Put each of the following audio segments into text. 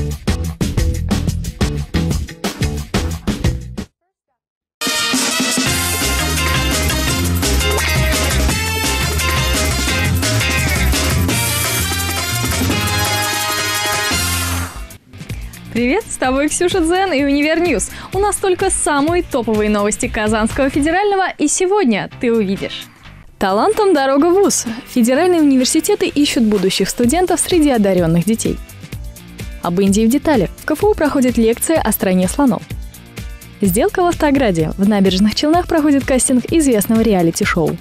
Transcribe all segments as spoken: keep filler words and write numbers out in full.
Привет, с тобой Ксюша Дзен и Универньюз. У нас только самые топовые новости Казанского федерального, и сегодня ты увидишь. Талантам дорога в вуз. Федеральные университеты ищут будущих студентов среди одаренных детей. Об Индии в деталях. В КФУ проходит лекция о стране слонов. Сделка в Автограде. В Набережных Челнах проходит кастинг известного реалити-шоу.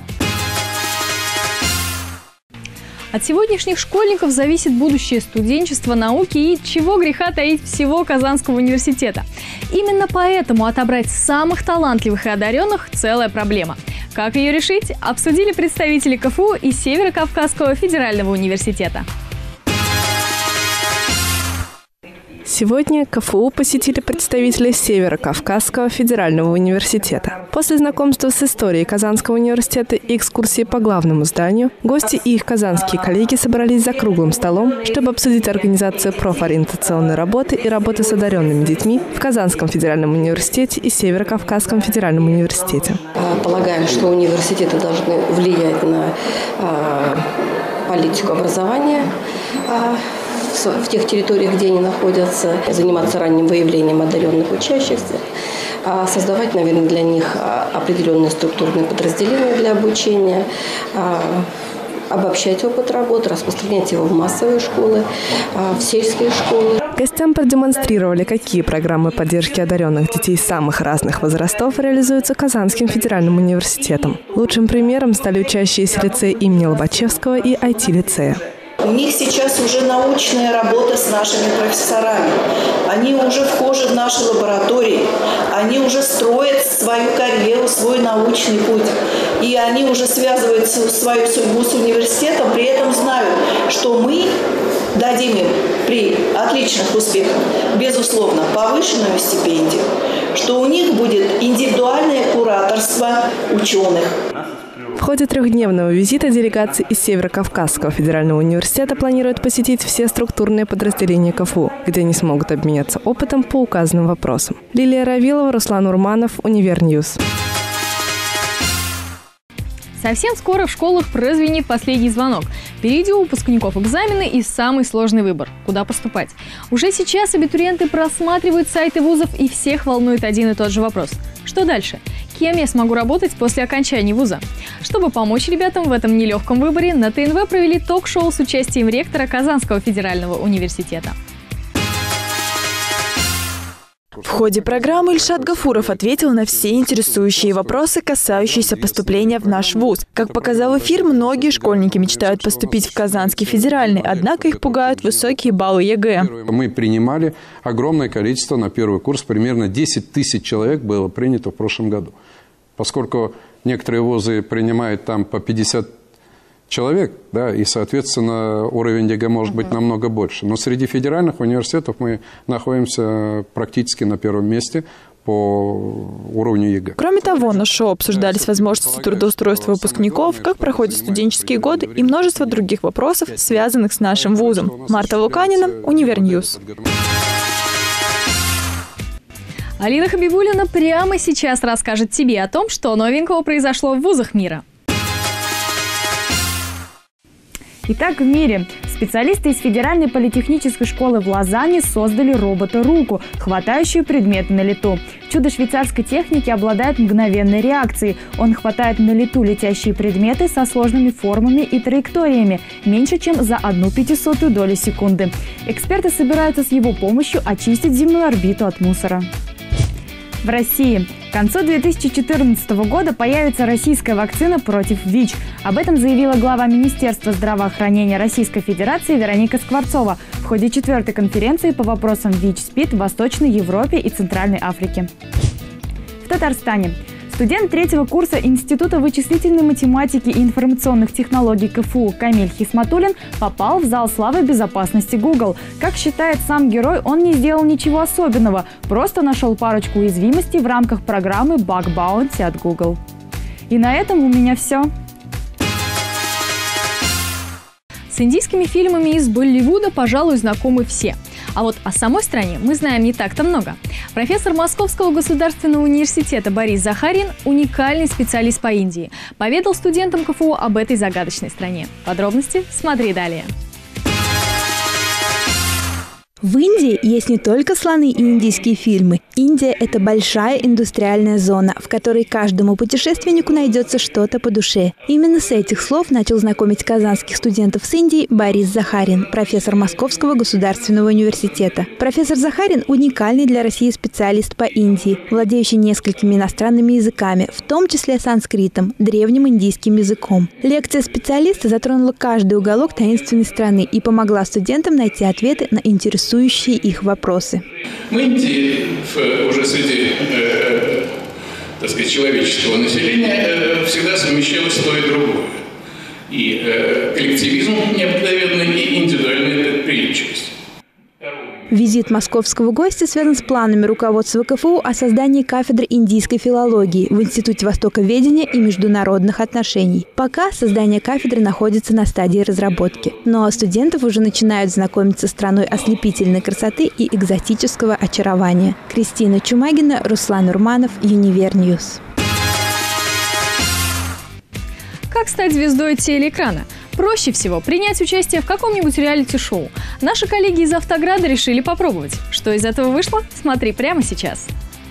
От сегодняшних школьников зависит будущее студенчества, науки и, чего греха таить, всего Казанского университета. Именно поэтому отобрать самых талантливых и одаренных – целая проблема. Как ее решить, обсудили представители КФУ и Северо-Кавказского федерального университета. Сегодня КФУ посетили представители Северо-Кавказского федерального университета. После знакомства с историей Казанского университета и экскурсии по главному зданию, гости и их казанские коллеги собрались за круглым столом, чтобы обсудить организацию профориентационной работы и работы с одаренными детьми в Казанском федеральном университете и Северо-Кавказском федеральном университете. Полагаем, что университеты должны влиять на а, политику образования а, в тех территориях, где они находятся, заниматься ранним выявлением одаренных учащихся, создавать, наверное, для них определенные структурные подразделения для обучения, обобщать опыт работы, распространять его в массовые школы, в сельские школы. Гостям продемонстрировали, какие программы поддержки одаренных детей самых разных возрастов реализуются Казанским федеральным университетом. Лучшим примером стали учащиеся лицея имени Лобачевского и ай ти-лицея. У них сейчас уже научная работа с нашими профессорами. Они уже вхожи в наши лаборатории. Они уже строят свою карьеру, свой научный путь. И они уже связывают свою судьбу с университетом, при этом знают, что мы дадим им при отличных успехах, безусловно, повышенную стипендию, что у них будет индивидуальное кураторство ученых. В ходе трехдневного визита делегации из Северо-Кавказского федерального университета планируют посетить все структурные подразделения КФУ, где они смогут обменяться опытом по указанным вопросам. Лилия Равилова, Руслан Урманов, Универньюз. Совсем скоро в школах прозвенит последний звонок. Впереди у выпускников экзамены и самый сложный выбор – куда поступать. Уже сейчас абитуриенты просматривают сайты вузов, и всех волнует один и тот же вопрос – что дальше? Кем я смогу работать после окончания вуза? Чтобы помочь ребятам в этом нелегком выборе, на ТНВ провели ток-шоу с участием ректора Казанского федерального университета. В ходе программы Ильшат Гафуров ответил на все интересующие вопросы, касающиеся поступления в наш вуз. Как показал эфир, многие школьники мечтают поступить в Казанский федеральный, однако их пугают высокие баллы ЕГЭ. Мы принимали огромное количество на первый курс, примерно десять тысяч человек было принято в прошлом году. Поскольку некоторые вузы принимают там по пятьдесят человек, да, и, соответственно, уровень ЕГЭ может быть намного больше. Но среди федеральных университетов мы находимся практически на первом месте по уровню ЕГЭ. Кроме того, на шоу обсуждались возможности трудоустройства выпускников, как проходят студенческие годы и множество других вопросов, связанных с нашим вузом. Марта Луканина, Универньюз. Алина Хабибуллина прямо сейчас расскажет тебе о том, что новенького произошло в вузах мира. Итак, в мире специалисты из Федеральной политехнической школы в Лозанне создали робота-руку, хватающую предметы на лету. Чудо швейцарской техники обладает мгновенной реакцией. Он хватает на лету летящие предметы со сложными формами и траекториями, меньше чем за одну пятисотую долю секунды. Эксперты собираются с его помощью очистить земную орбиту от мусора. В России к концу две тысячи четырнадцатого года появится российская вакцина против ВИЧ. Об этом заявила глава Министерства здравоохранения Российской Федерации Вероника Скворцова в ходе четвертой конференции по вопросам ВИЧ-СПИД в Восточной Европе и Центральной Африке. В Татарстане студент третьего курса Института вычислительной математики и информационных технологий КФУ Камиль Хисматуллин попал в зал славы безопасности Google. Как считает сам герой, он не сделал ничего особенного, просто нашел парочку уязвимостей в рамках программы Bug Bounty от Google. И на этом у меня все. С индийскими фильмами из Болливуда, пожалуй, знакомы все. А вот о самой стране мы знаем не так-то много. Профессор Московского государственного университета Борис Захарин – уникальный специалист по Индии. Поведал студентам КФУ об этой загадочной стране. Подробности смотри далее. В Индии есть не только слоны и индийские фильмы. Индия – это большая индустриальная зона, в которой каждому путешественнику найдется что-то по душе. Именно с этих слов начал знакомить казанских студентов с Индией Борис Захарин, профессор Московского государственного университета. Профессор Захарин – уникальный для России специалист по Индии, владеющий несколькими иностранными языками, в том числе санскритом, древним индийским языком. Лекция специалиста затронула каждый уголок таинственной страны и помогла студентам найти ответы на интересующие их вопросы. В Индии, в, уже среди э, так сказать, человеческого населения э, всегда совмещалось то и другое. И э, коллективизм необыкновенный, и индивидуальная предприимчивость. Визит московского гостя связан с планами руководства КФУ о создании кафедры индийской филологии в Институте востоковедения и международных отношений. Пока создание кафедры находится на стадии разработки. Но студентов уже начинают знакомиться с страной ослепительной красоты и экзотического очарования. Кристина Чумагина, Руслан Урманов, Универньюз. Как стать звездой телеэкрана? Проще всего принять участие в каком-нибудь реалити-шоу. Наши коллеги из «Автограда» решили попробовать. Что из этого вышло? Смотри прямо сейчас.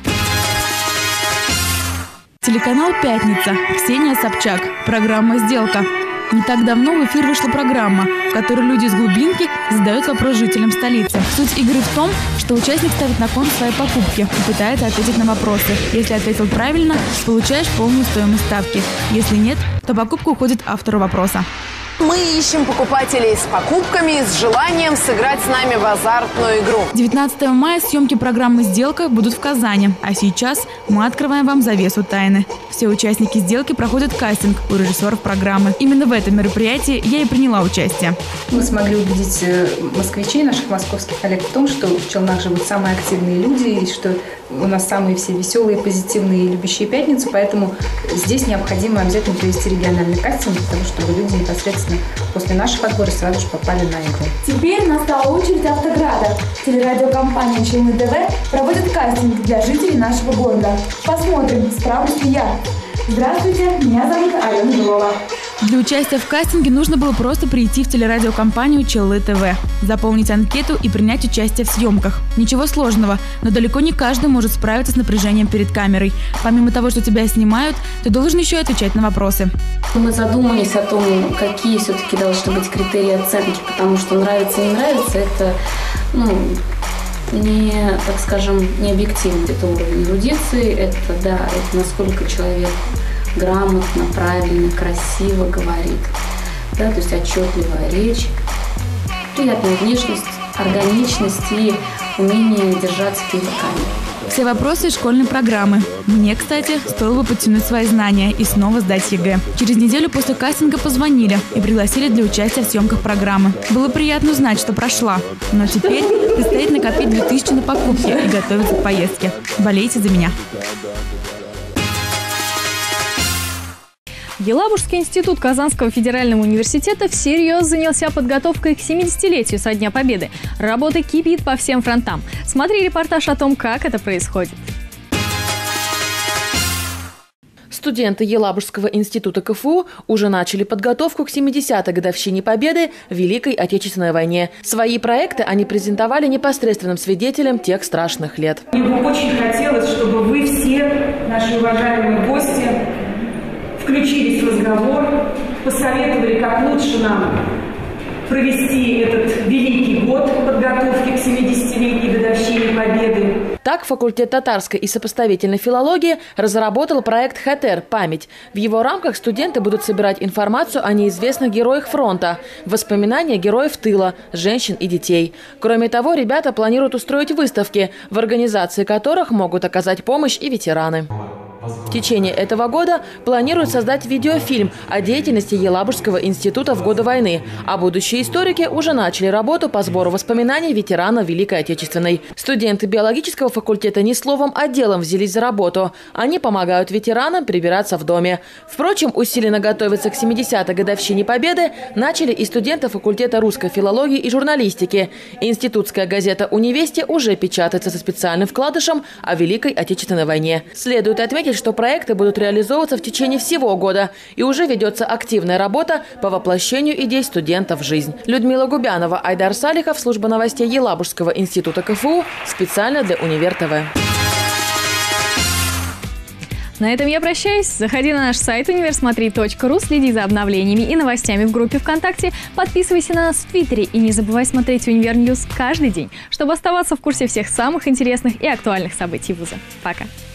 Телеканал «Пятница». Ксения Собчак. Программа «Сделка». Не так давно в эфир вышла программа, в которой люди из глубинки задают вопрос жителям столицы. Суть игры в том, что участник ставит на кон свои покупки и пытается ответить на вопросы. Если ответил правильно, получаешь полную стоимость ставки. Если нет, то покупка уходит автору вопроса. Мы ищем покупателей с покупками и с желанием сыграть с нами в азартную игру. девятнадцатого мая съемки программы «Сделка» будут в Казани. А сейчас мы открываем вам завесу тайны. Все участники сделки проходят кастинг у режиссеров программы. Именно в этом мероприятии я и приняла участие. Мы смогли убедить москвичей, наших московских коллег в том, что в Челнах живут самые активные люди, и что у нас самые все веселые, позитивные и любящие пятницу. Поэтому здесь необходимо обязательно провести региональный кастинг, для того, чтобы люди непосредственно после наших отборов сразу же попали на игру. Теперь настала очередь «Автограда». Телерадиокомпания «Челны ТВ» проводит кастинг для жителей нашего города. Посмотрим, справлюсь ли я. Здравствуйте, меня зовут Алена Белова. Для участия в кастинге нужно было просто прийти в телерадиокомпанию «Челны ТВ», заполнить анкету и принять участие в съемках. Ничего сложного, но далеко не каждый может справиться с напряжением перед камерой. Помимо того, что тебя снимают, ты должен еще отвечать на вопросы. Мы задумались о том, какие все-таки должны быть критерии оценки, потому что нравится, не нравится, это, ну, не, так скажем, не объективно. Это уровень эрудиции, это, да, это насколько человек грамотно, правильно, красиво говорит, да, то есть отчетливая речь, приятная внешность, органичность и умение держаться перед камерой. Все вопросы из школьной программы. Мне, кстати, стоило бы подтянуть свои знания и снова сдать ЕГЭ. Через неделю после кастинга позвонили и пригласили для участия в съемках программы. Было приятно узнать, что прошла. Но теперь предстоит накопить две тысячи на покупки и готовиться к поездке. Болейте за меня. Елабужский институт Казанского федерального университета всерьез занялся подготовкой к семидесятилетию со Дня Победы. Работа кипит по всем фронтам. Смотри репортаж о том, как это происходит. Студенты Елабужского института КФУ уже начали подготовку к семидесятой годовщине Победы в Великой Отечественной войне. Свои проекты они презентовали непосредственным свидетелям тех страшных лет. Мне бы очень хотелось, чтобы вы все, наши уважаемые гости, включились в разговор, посоветовали, как лучше нам провести этот великий год подготовки к семидесятилетней годовщине Победы. Так, факультет татарской и сопоставительной филологии разработал проект «Хетер. Память». В его рамках студенты будут собирать информацию о неизвестных героях фронта, воспоминания героев тыла, женщин и детей. Кроме того, ребята планируют устроить выставки, в организации которых могут оказать помощь и ветераны. В течение этого года планируют создать видеофильм о деятельности Елабужского института в годы войны, а будущие историки уже начали работу по сбору воспоминаний ветеранов Великой Отечественной. Студенты биологического факультета не словом, а делом взялись за работу. Они помогают ветеранам прибираться в доме. Впрочем, усиленно готовиться к семидесятой годовщине Победы начали и студенты факультета русской филологии и журналистики. Институтская газета «Унивести» уже печатается со специальным вкладышем о Великой Отечественной войне. Следует отметить, что проекты будут реализовываться в течение всего года, и уже ведется активная работа по воплощению идей студентов в жизнь. Людмила Губянова, Айдар Салихов, служба новостей Елабужского института КФУ, специально для Универ ТВ. На этом я прощаюсь. Заходи на наш сайт универсмотри точка ру, следи за обновлениями и новостями в группе ВКонтакте, подписывайся на нас в Твиттере и не забывай смотреть Универньюз каждый день, чтобы оставаться в курсе всех самых интересных и актуальных событий вуза. Пока!